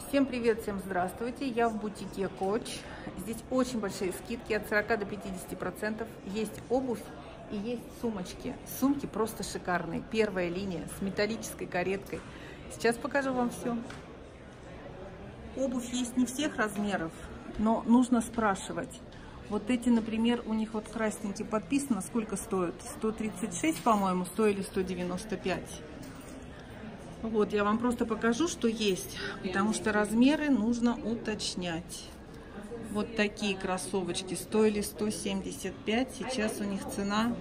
Всем привет, всем здравствуйте. Я в бутике Coach. Здесь очень большие скидки от 40 до 50%. Есть обувь и есть сумочки. Сумки просто шикарные. Первая линия с металлической кареткой. Сейчас покажу вам все. Обувь есть не всех размеров, но нужно спрашивать. Вот эти, например, у них вот красненькие подписано, сколько стоят? 136, по-моему, стоили 195. Вот, я вам просто покажу, что есть, потому что размеры нужно уточнять. Вот такие кроссовочки стоили 175, сейчас у них цена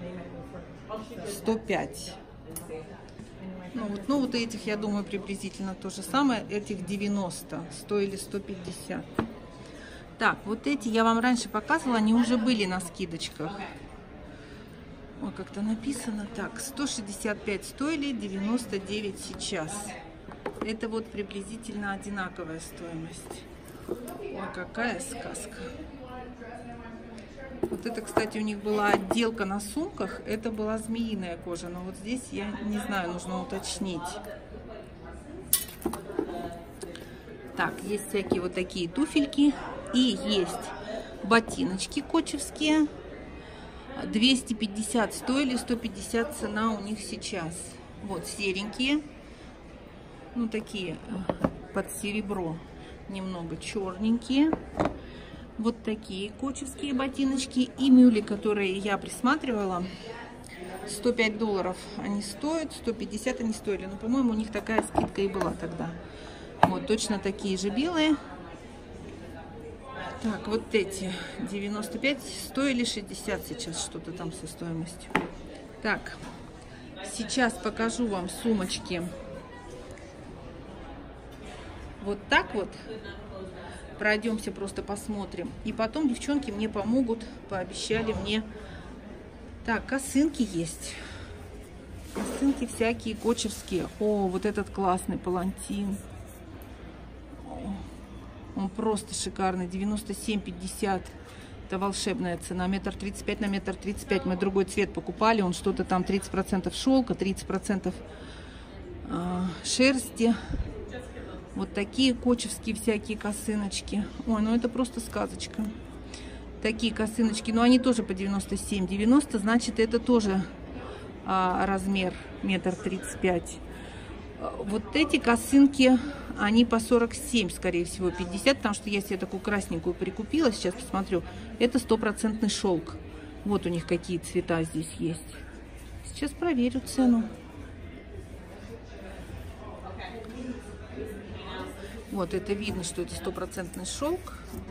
105. Ну вот этих, я думаю, приблизительно то же самое, этих 90, стоили 150. Так, вот эти я вам раньше показывала, они уже были на скидочках. Ой, как-то написано так, 165 стоили, 99 сейчас. Это вот приблизительно одинаковая стоимость. Ой, какая сказка. Вот это, кстати, у них была отделка на сумках, это была змеиная кожа, но вот здесь, я не знаю, нужно уточнить. Так, есть всякие вот такие туфельки. И есть ботиночки кочевские. 250 стоили, 150 цена у них сейчас. Вот серенькие. Ну, такие под серебро. Немного черненькие. Вот такие кочевские ботиночки. И мюли, которые я присматривала. $105 они стоят, 150 они стоили. Но, по-моему, у них такая скидка и была тогда. Вот точно такие же белые. Так, вот эти 95 стоили 60 сейчас, что-то там со стоимостью. Так, сейчас покажу вам сумочки. Вот так вот. Пройдемся, просто посмотрим. И потом девчонки мне помогут, пообещали мне. Так, косынки есть. Косынки всякие кочевские. О, вот этот классный палантин. Он просто шикарный, 97,50. Это волшебная цена. 1,35 на 1,35 м. Мы другой цвет покупали. Он что-то там 30% шелка, 30% шерсти. Вот такие кочевские всякие косыночки. Ой, ну это просто сказочка. Такие косыночки. Но они тоже по 97,90. Значит, это тоже размер 1,35 м. Вот эти косынки, они по 47, скорее всего, 50, потому что я себе такую красненькую прикупила, сейчас посмотрю, это 100% шелк. Вот у них какие цвета здесь есть. Сейчас проверю цену. Вот, это видно, что это 100% шелк.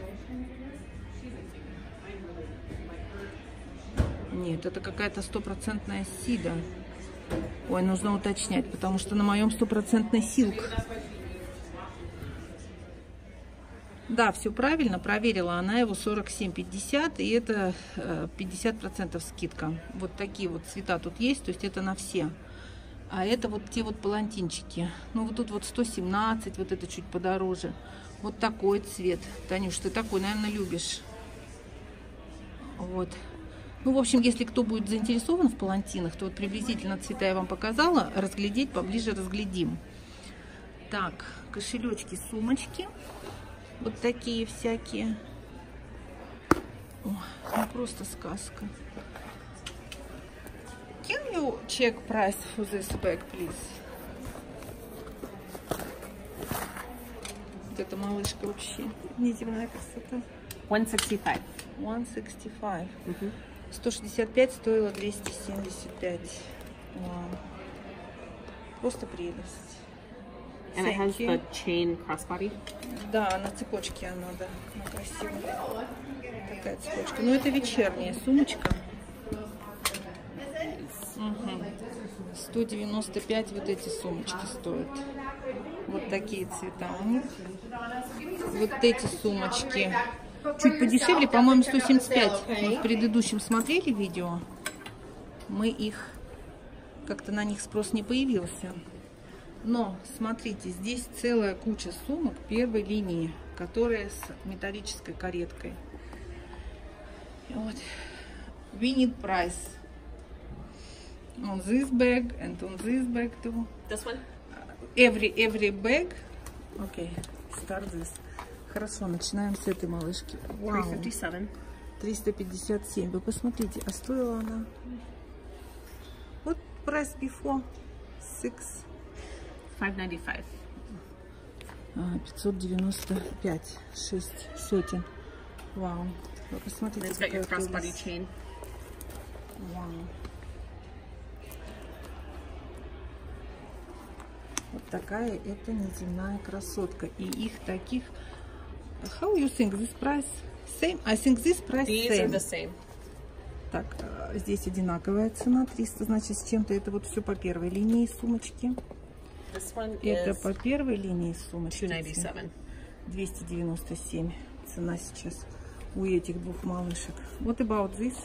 Нет, это какая-то 100% сида. Ой, нужно уточнять, потому что на моем 100% силк. Да, все правильно, проверила. Она его 47,50, и это 50% скидка. Вот такие вот цвета тут есть, то есть это на все. А это вот те вот палантинчики. Ну вот тут вот 117, вот это чуть подороже. Вот такой цвет. Танюш, ты такой, наверное, любишь. Вот. Ну, в общем, если кто будет заинтересован в палантинах, то вот приблизительно цвета я вам показала. Разглядеть поближе разглядим. Так, кошелечки, сумочки. Вот такие всякие. О, ну просто сказка. Can you check price for this bag, please? Вот эта малышка вообще неземная красота. 165. 165. 165 стоило 275. Вау. Просто прелесть. And it has the chain crossbody. Да, на цепочке она, да, она красивая. Такая цепочка. Ну, это вечерняя сумочка. 195 вот эти сумочки стоят. Вот такие цвета у них. Вот эти сумочки чуть подешевле, по-моему, 175. Мы в предыдущем смотрели видео. Мы их, как-то на них спрос не появился. Но, смотрите, здесь целая куча сумок первой линии, которые с металлической кареткой. Вот. We need price on this bag and on this bag too. This one? Every bag. Okay. Start this. Хорошо, начинаем с этой малышки. Вау. 357. 357. Вы посмотрите, а стоила она? Вот price before 595. 595. 6 сотен. Вау. Вы посмотрите, It's got your какая crossbody прелесть. chain. Вау. Вот такая это неземная красотка. И их таких... How you think this price? Same? I think this price These are same. the same. Так, здесь одинаковая цена. 300, значит, с чем-то. Это вот все по первой линии сумочки. This one Это is по первой линии сумочки. 297. 297 цена сейчас у этих двух малышек. What about this?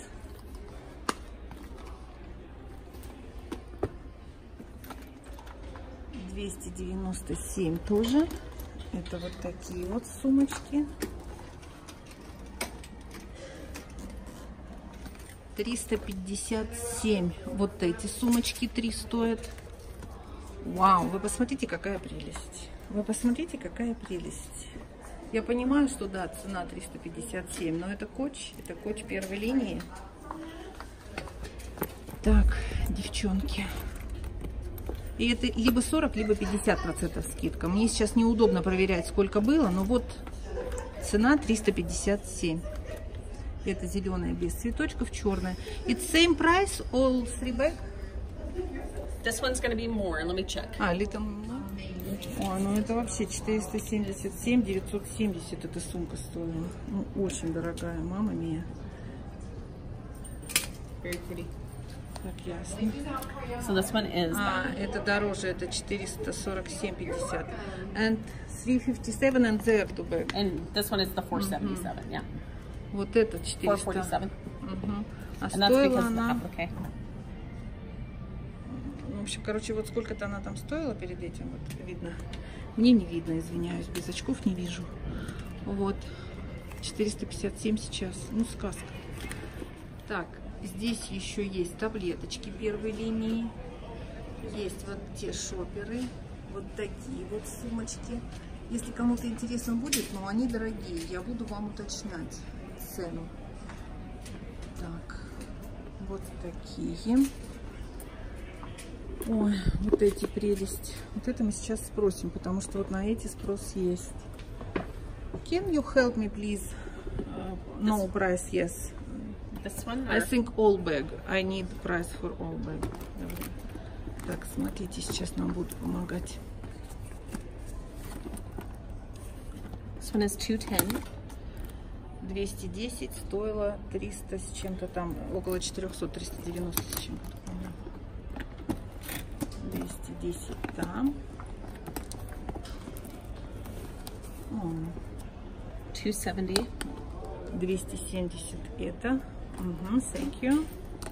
$297 тоже. Это вот такие вот сумочки. 357. Вот эти сумочки 3 стоят. Вау, вы посмотрите, какая прелесть. Вы посмотрите, какая прелесть. Я понимаю, что да, цена 357, но это коч первой линии. Так, девчонки. И это либо 40, либо 50% скидка. Мне сейчас неудобно проверять, сколько было, но вот цена 357. Это зеленая без цветочков, черная. It's same price, all three bag? This one's going to be more. Let me check. А, little... Ой, ну это вообще 477, 970 эта сумка стоила. Ну, очень дорогая, мама мия. Very pretty. Так, ясно. So this one is Это дороже, это 447.50. And 357 and there to bag. and this one is the 477. Yeah. Вот это 400. 447. Угу. А And that's стоила because of the она... applique. В общем, короче, вот сколько-то она там стоила перед этим, вот видно. Мне не видно, извиняюсь, без очков не вижу. Вот, 457 сейчас, ну сказка. Так, здесь еще есть таблеточки первой линии. Есть вот те шоперы, вот такие вот сумочки. Если кому-то интересно будет, но они дорогие, я буду вам уточнять цену. Так, вот такие. Ой, вот эти прелесть. Вот это мы сейчас спросим, потому что вот на эти спрос есть. Can you help me, please? No price, yes. This one? I Or think all bag. I need price for all bag. Так, смотрите, сейчас нам будут помогать. this one is 210. 210 стоило 300 с чем-то там, около 400, 390 с чем-то. 210 там. 270. 270 это. Thank you.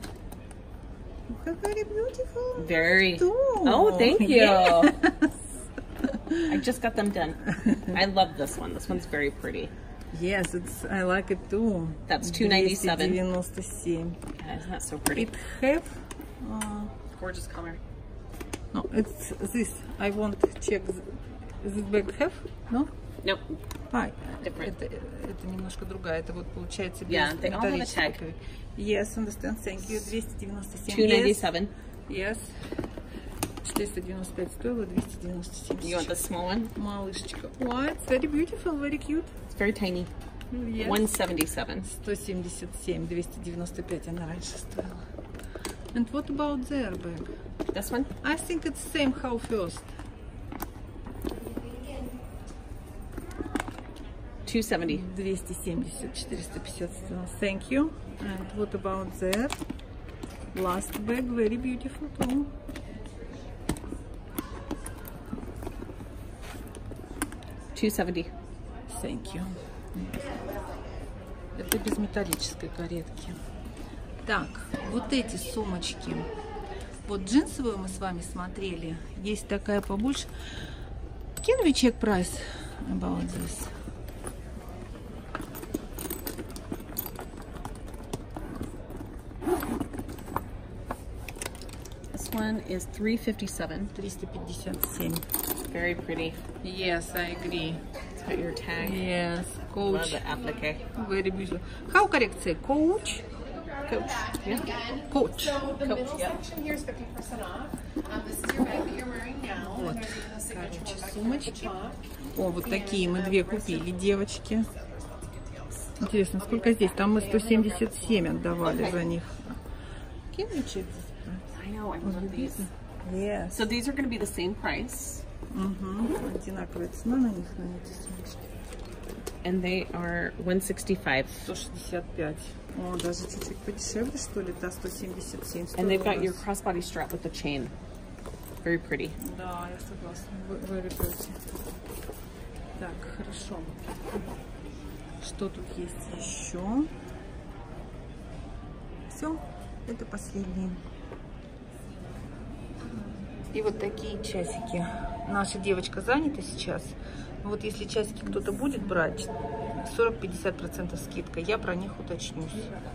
Very beautiful. Very. Too. Oh, thank you. Yes. I just got them done. I love this one. This one's very pretty. Yes, I like it too. That's 297. 297. Yeah, isn't that so pretty? It have Gorgeous color. no, it's this. I want to check this bag have? No? Nope. Это немножко другая. Это вот получается без Yeah, they all have a металлического. tag. Yes, understand. Thank you. 297. 297. Yes. 495 стоило, 297. You want the small one? Малышечка. Wow, it's very beautiful, very cute. It's very tiny. Yes. 177. 177, 295 она раньше стоила. And what about their bag? This one? I think it's same how first. 270. 270, 450 стоила. Thank you. And what about their last bag? Very beautiful too. $270. Thank you. Это без металлической каретки. Так, вот эти сумочки. Вот джинсовую мы с вами смотрели. Есть такая побольше. Can we check price about this? This one is $357. 357. Very pretty. Yes, I agree. Got your tag. Yes, Love coach. the applique. Very beautiful. How correct say? Coach? Coach. Yeah. Coach. The middle Coach, yeah. section here is 50% off. This is your bag that you're wearing now. Вот, And there's a signature короче, tag сумочки. on the top. О, вот такие мы две купили, девочки. Интересно, сколько здесь? Там мы 177 отдавали за них. Can you check this price? I know. I love these. Yes. So these are going to be the same price, Одинаковая цена на них, на эти сумочки. and they are $165. 165. О, даже чуть-чуть подешевле, что ли? Да, 177. And they've got стоит у your нас. crossbody strap with the chain. Very pretty. Да, я согласна. Very pretty. Так, хорошо. Что тут есть еще? Все, это последние. И вот такие часики. Наша девочка занята сейчас. Вот если часики кто-то будет брать, 40-50% скидка. Я про них уточнюсь.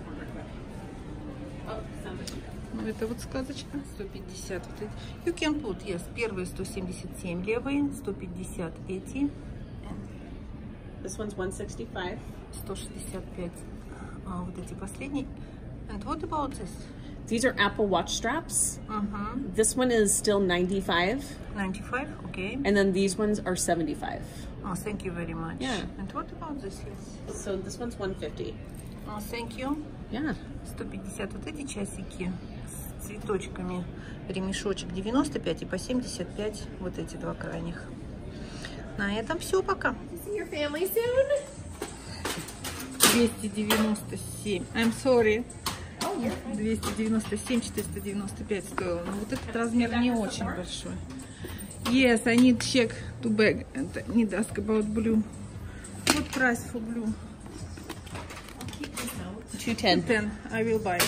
Ну, это вот сказочка. 150. Вот эти. You can put, yes. Первые 177 левые, 150 эти. This one's $165. 165. А вот эти последние. And what about this? These are Apple Watch straps. Uh-huh. This one is still $95, 95, okay. and then these ones are $75. Oh, thank you very much. Yeah. And what about this? Yes. So this one's $150. Oh, thank you. Yeah. 150. Вот эти часики с цветочками. Ремешочек 95 и по 75. Вот эти два крайних. На этом все пока. See your family soon. 297. I'm sorry. 297, 495 стоило. Но вот этот размер не очень большой. Yes, I need check to bag and need ask about blue. What price for blue? $210. 10. I will buy.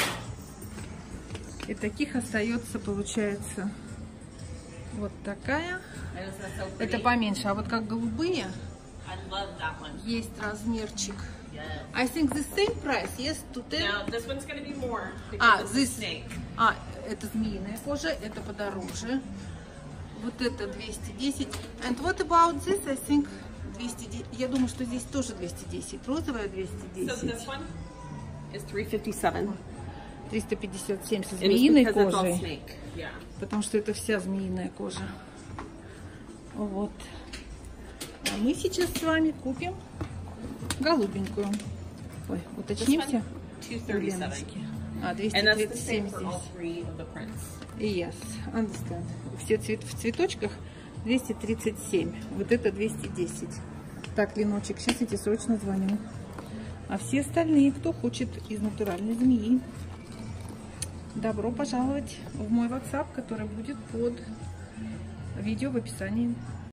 И таких остается, получается, вот такая. Это поменьше. А вот как голубые, I love that one. есть размерчик. I think the same price, yes, to 10. Now this one's going to be more А, because it's a this. snake. А, это змеиная кожа, это подороже. Вот это 210. And what about this? I think 210. Я думаю, что здесь тоже 210. Розовая So 210. this one is $357. 357 со And it's змеиной because it's all кожей. snake. Yeah. Потому что это вся змеиная кожа. Вот. А мы сейчас с вами купим голубенькую. Ой, уточнимся. $237. Леночки. А, And that's the same 237 for all здесь. three of the prints. Yes, understand. Все в цветочках 237. Вот это 210. Так, Леночек, сейчас я тебе срочно звоню. А все остальные, кто хочет из натуральной змеи, добро пожаловать в мой WhatsApp, который будет под видео в описании.